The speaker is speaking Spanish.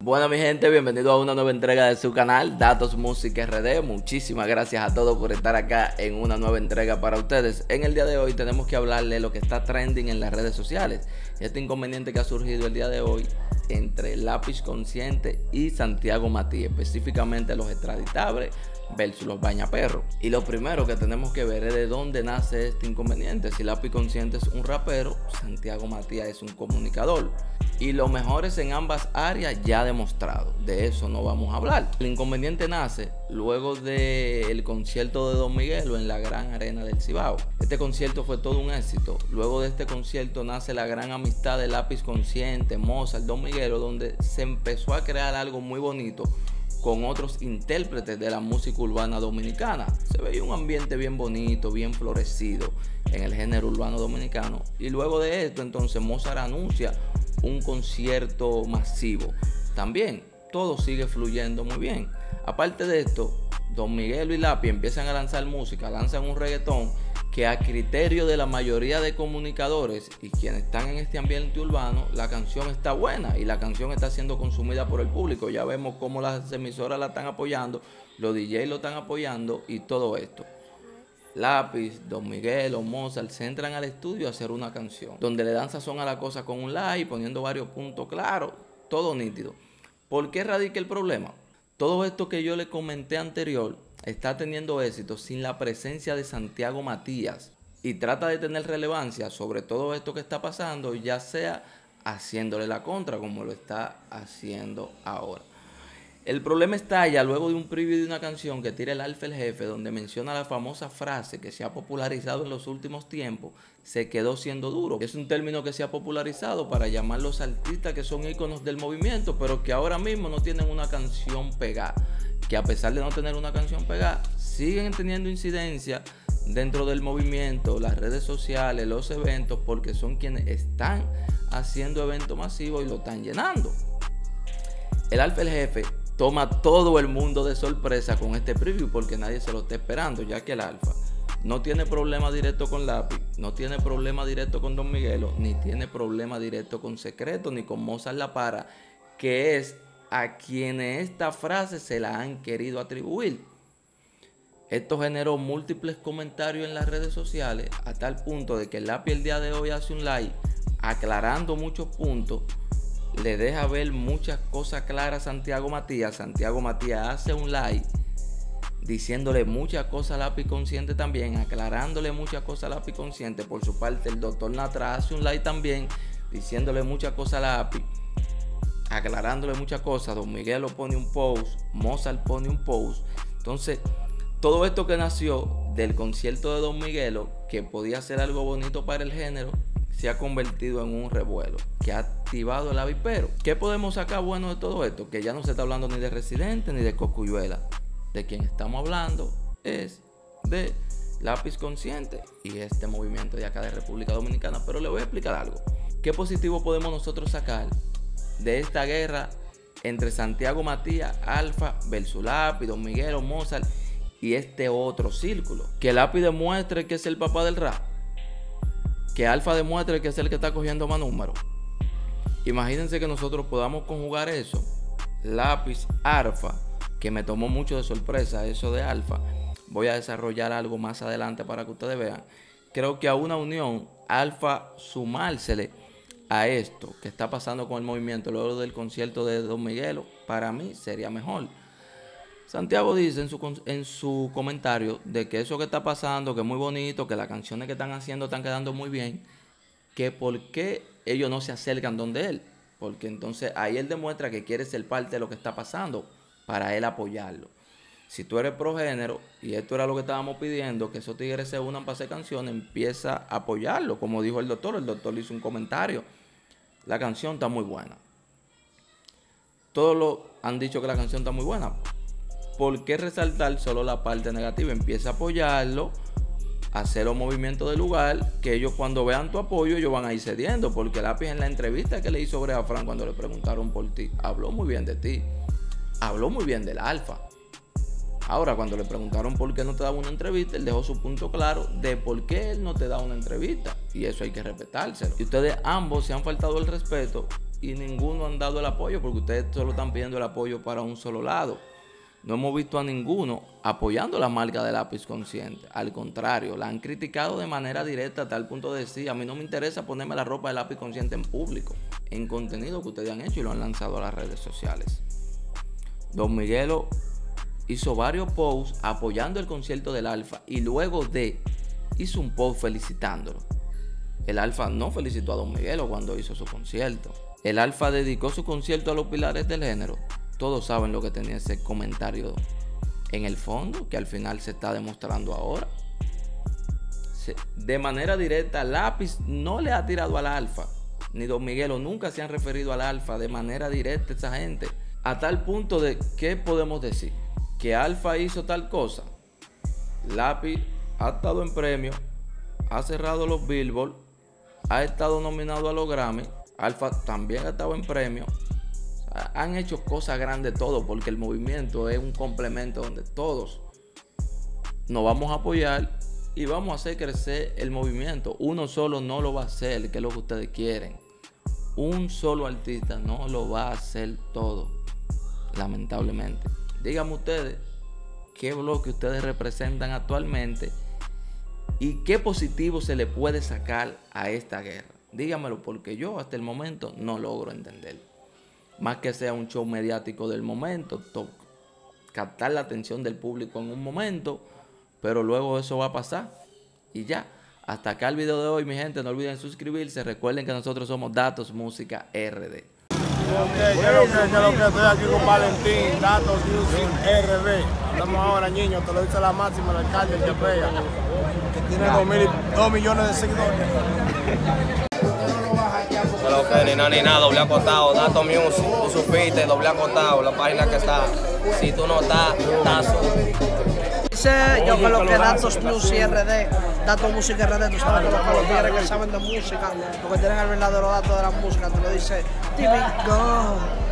Bueno, mi gente, bienvenido a una nueva entrega de su canal Datos Música RD. Muchísimas gracias a todos por estar acá en una nueva entrega para ustedes. En el día de hoy tenemos que hablarle de lo que está trending en las redes sociales. Este inconveniente que ha surgido el día de hoy entre Lápiz Consciente y Santiago Matías, específicamente los extraditables versus los bañaperros. Y lo primero que tenemos que ver es de dónde nace este inconveniente. Si Lápiz Consciente es un rapero, Santiago Matías es un comunicador. Y lo mejor es en ambas áreas ya demostrado. De eso no vamos a hablar. El inconveniente nace luego del concierto de Don Miguelo en la Gran Arena del Cibao. Este concierto fue todo un éxito. Luego de este concierto nace la gran amistad de Lápiz Consciente, Mozart, Don Miguelo, donde se empezó a crear algo muy bonito con otros intérpretes de la música urbana dominicana. Se veía un ambiente bien bonito, bien florecido en el género urbano dominicano. Y luego de esto, entonces, Mozart anuncia un concierto masivo. También todo sigue fluyendo muy bien. Aparte de esto, Don Miguelo y Lápiz empiezan a lanzar música, lanzan un reggaetón que a criterio de la mayoría de comunicadores y quienes están en este ambiente urbano, la canción está buena y la canción está siendo consumida por el público. Ya vemos cómo las emisoras la están apoyando, los DJs lo están apoyando y todo esto. Lápiz, Don Miguelo, Mozart se entran al estudio a hacer una canción donde le dan sazón a la cosa con un like, poniendo varios puntos claros, todo nítido. ¿Por qué radica el problema? Todo esto que yo le comenté anterior está teniendo éxito sin la presencia de Santiago Matías y trata de tener relevancia sobre todo esto que está pasando, ya sea haciéndole la contra como lo está haciendo ahora. El problema estalla luego de un preview de una canción que tira el Alfa el Jefe, donde menciona la famosa frase que se ha popularizado en los últimos tiempos: se quedó siendo duro. Es un término que se ha popularizado para llamar a los artistas que son íconos del movimiento, pero que ahora mismo no tienen una canción pegada. Que a pesar de no tener una canción pegada, siguen teniendo incidencia dentro del movimiento, las redes sociales, los eventos, porque son quienes están haciendo eventos masivos y lo están llenando. El Alfa el Jefe toma todo el mundo de sorpresa con este preview porque nadie se lo está esperando, ya que el Alfa no tiene problema directo con Lápiz, no tiene problema directo con Don Miguelo, ni tiene problema directo con Secreto, ni con Mozart La Para, que es a quienes esta frase se la han querido atribuir. Esto generó múltiples comentarios en las redes sociales a tal punto de que el Lápiz el día de hoy hace un live aclarando muchos puntos. Le deja ver muchas cosas claras a Santiago Matías. Santiago Matías hace un live diciéndole muchas cosas a Lápiz Consciente también, aclarándole muchas cosas a Lápiz Consciente. Por su parte, el Dr. Natra hace un live también diciéndole muchas cosas a Lápiz, aclarándole muchas cosas. Don Miguelo pone un post, Mozart pone un post. Entonces, todo esto que nació del concierto de Don Miguelo, que podía ser algo bonito para el género, se ha convertido en un revuelo que ha activado el avispero. ¿Qué podemos sacar bueno de todo esto? Que ya no se está hablando ni de Residente ni de Cosculluela. De quien estamos hablando es de Lápiz Consciente y este movimiento de acá de República Dominicana. Pero le voy a explicar algo. ¿Qué positivo podemos nosotros sacar de esta guerra entre Santiago Matías, Alfa versus Lápiz, Don Miguelo, Mozart y este otro círculo? Que Lápiz demuestre que es el papá del rap, que Alfa demuestre que es el que está cogiendo más números. Imagínense que nosotros podamos conjugar eso, Lápiz, Alfa, que me tomó mucho de sorpresa eso de Alfa. Voy a desarrollar algo más adelante para que ustedes vean. Creo que a una unión, Alfa sumársele a esto que está pasando con el movimiento luego del concierto de Don Miguelo, para mí sería mejor. Santiago dice en su comentario de que eso que está pasando, que es muy bonito, que las canciones que están haciendo están quedando muy bien, que por qué ellos no se acercan donde él, porque entonces ahí él demuestra que quiere ser parte de lo que está pasando para él apoyarlo. Si tú eres pro género, y esto era lo que estábamos pidiendo, que esos tigres se unan para hacer canciones, empieza a apoyarlo, como dijo el doctor le hizo un comentario. La canción está muy buena. Todos lo han dicho que la canción está muy buena. ¿Por qué resaltar solo la parte negativa? Empieza a apoyarlo, a hacer los movimientos del lugar, que ellos cuando vean tu apoyo, ellos van a ir cediendo. Porque Lápiz en la entrevista que le hizo Brea Frank cuando le preguntaron por ti, habló muy bien de ti, habló muy bien del Alfa. Ahora, cuando le preguntaron por qué no te daba una entrevista, él dejó su punto claro de por qué él no te da una entrevista. Y eso hay que respetárselo. Y ustedes ambos se han faltado el respeto y ninguno han dado el apoyo, porque ustedes solo están pidiendo el apoyo para un solo lado. No hemos visto a ninguno apoyando la marca de Lápiz Consciente. Al contrario, la han criticado de manera directa a tal punto de decir: a mí no me interesa ponerme la ropa de Lápiz Consciente en público, en contenido que ustedes han hecho y lo han lanzado a las redes sociales. Don Miguelo hizo varios posts apoyando el concierto del Alfa y luego hizo un post felicitándolo. El Alfa no felicitó a Don Miguelo cuando hizo su concierto. El Alfa dedicó su concierto a los pilares del género. Todos saben lo que tenía ese comentario en el fondo, que al final se está demostrando ahora. De manera directa, Lápiz no le ha tirado al Alfa, ni Don Miguelo nunca se han referido al Alfa de manera directa esa gente. A tal punto de, ¿qué podemos decir? Que Alfa hizo tal cosa. Lápiz ha estado en premio, ha cerrado los Billboard, ha estado nominado a los Grammy. Alfa también ha estado en premio. Han hecho cosas grandes todos, porque el movimiento es un complemento donde todos nos vamos a apoyar y vamos a hacer crecer el movimiento. Uno solo no lo va a hacer, que es lo que ustedes quieren. Un solo artista no lo va a hacer todo, lamentablemente. Díganme ustedes qué bloque ustedes representan actualmente y qué positivo se le puede sacar a esta guerra. Díganmelo, porque yo hasta el momento no logro entender. Más que sea un show mediático del momento, captar la atención del público en un momento, pero luego eso va a pasar y ya. Hasta acá el video de hoy, mi gente. No olviden suscribirse. Recuerden que nosotros somos Datos Música RD. Yo estoy aquí con Valentín, Datos Music RD. Estamos ahora, niños, te lo dice la máxima, el alcalde de Pega, que tiene 2 millones de seguidores. Lo que ni nada, doble acotado, Datos Music, tú supiste, doble acotado, la página que está. Si tú no estás, Dice yo que lo que Datos Music RD, Datos Music RD, tú sabes que los tigres que saben de música, porque tienen el verdadero dato de la música, te lo dice Típico.